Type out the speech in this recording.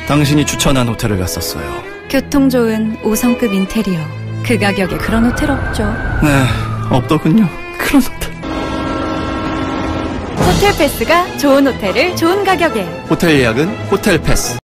당신이 추천한 호텔을 갔었어요. 교통 좋은 5성급 인테리어. 그 가격에 그런 호텔 없죠. 네, 없더군요. 그런 호텔. 호텔 패스가 좋은 호텔을 좋은 가격에. 호텔 예약은 호텔 패스.